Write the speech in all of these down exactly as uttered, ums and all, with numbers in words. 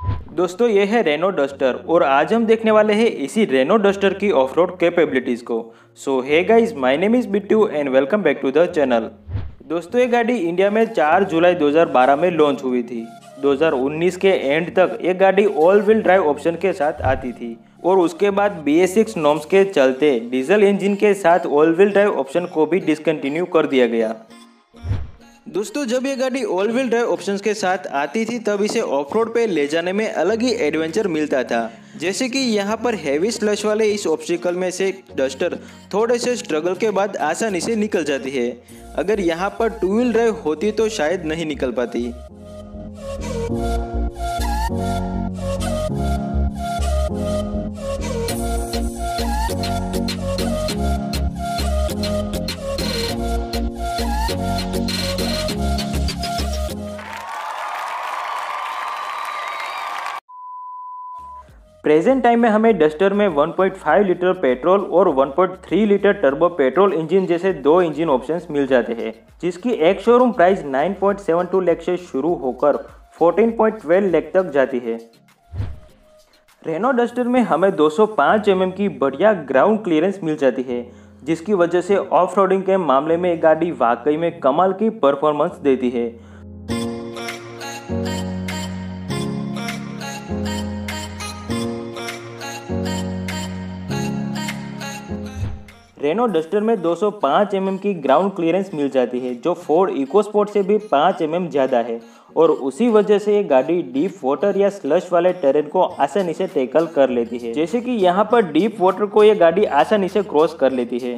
दोस्तों ये है रेनो डस्टर और आज हम देखने वाले हैं इसी रेनो डस्टर की ऑफ रोड कैपेबिलिटीज को। So hey guys, my name is Bittu and welcome back to the channel. दोस्तों ये गाड़ी इंडिया में चार जुलाई दो हज़ार बारह में लॉन्च हुई थी। दो हज़ार उन्नीस के एंड तक ये गाड़ी ऑल व्हील ड्राइव ऑप्शन के साथ आती थी और उसके बाद बी एस सिक्स नॉर्म्स के चलते डीजल इंजन के साथ ऑल व्हील ड्राइव ऑप्शन को भी डिसकंटिन्यू कर दिया गया। दोस्तों जब ये गाड़ी ऑल व्हील ड्राइव ऑप्शंस के साथ आती थी तब इसे ऑफ रोड पे ले जाने में अलग ही एडवेंचर मिलता था। जैसे कि यहाँ पर हैवी स्लश वाले इस ऑब्स्टिकल में से डस्टर थोड़े से स्ट्रगल के बाद आसानी से निकल जाती है। अगर यहाँ पर टू व्हील ड्राइव होती तो शायद नहीं निकल पाती। प्रेजेंट टाइम में हमें डस्टर में one point five litre petrol और one point three litre turbo petrol engine जैसे दो इंजन ऑप्शंस मिल जाते हैं, जिसकी एक showroom price nine point seven two lakh से शुरू होकर फोर्टीन पॉइंट ट्वेल्व लाख तक जाती है। रेनो डस्टर में हमें दो सौ पाँच एम एम की बढ़िया ग्राउंड क्लियरेंस मिल जाती है, जिसकी वजह से ऑफ रोडिंग के मामले में गाड़ी वाकई में कमाल की परफॉर्मेंस देती है। रेनो डस्टर में दो सौ पाँच एम एम की ग्राउंड क्लियरेंस मिल जाती है, जो फोर्ड इकोस्पोर्ट से भी पाँच एम एम ज़्यादा है और उसी वजह से ये गाड़ी डीप वाटर या स्लश वाले टेरेन को आसानी से टैकल कर लेती है। जैसे कि यहाँ पर डीप वाटर को ये गाड़ी आसानी से क्रॉस कर लेती है।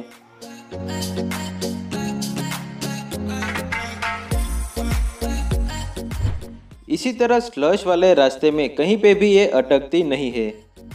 इसी तरह स्लश वाले रास्ते में कहीं पे भी ये अटकती नहीं है।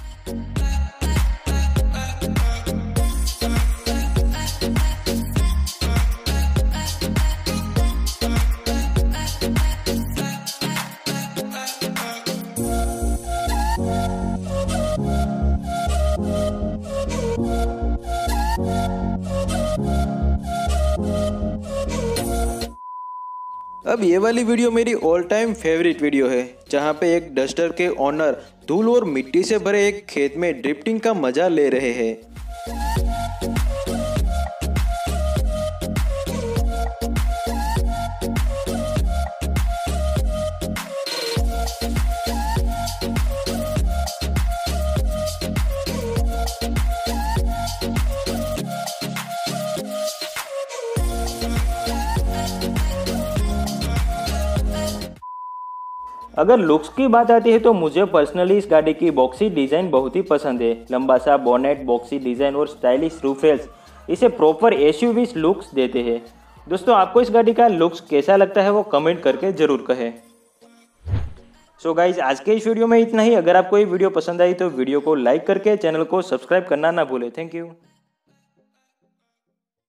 अब ये वाली वीडियो मेरी ऑल टाइम फेवरेट वीडियो है, जहाँ पे एक डस्टर के ओनर धूल और मिट्टी से भरे एक खेत में ड्रिफ्टिंग का मजा ले रहे हैं। अगर लुक्स की बात आती है तो मुझे पर्सनली इस गाड़ी की बॉक्सी डिज़ाइन बहुत ही पसंद है। लंबा सा बोनेट, बॉक्सी डिज़ाइन और स्टाइलिश रूफ रेल्स इसे प्रॉपर एसयूवी लुक्स देते हैं। दोस्तों आपको इस गाड़ी का लुक्स कैसा लगता है वो कमेंट करके ज़रूर कहें। सो गाइज आज के इस वीडियो में इतना ही। अगर आपको ये वीडियो पसंद आई तो वीडियो को लाइक करके चैनल को सब्सक्राइब करना ना भूलें। Thank you.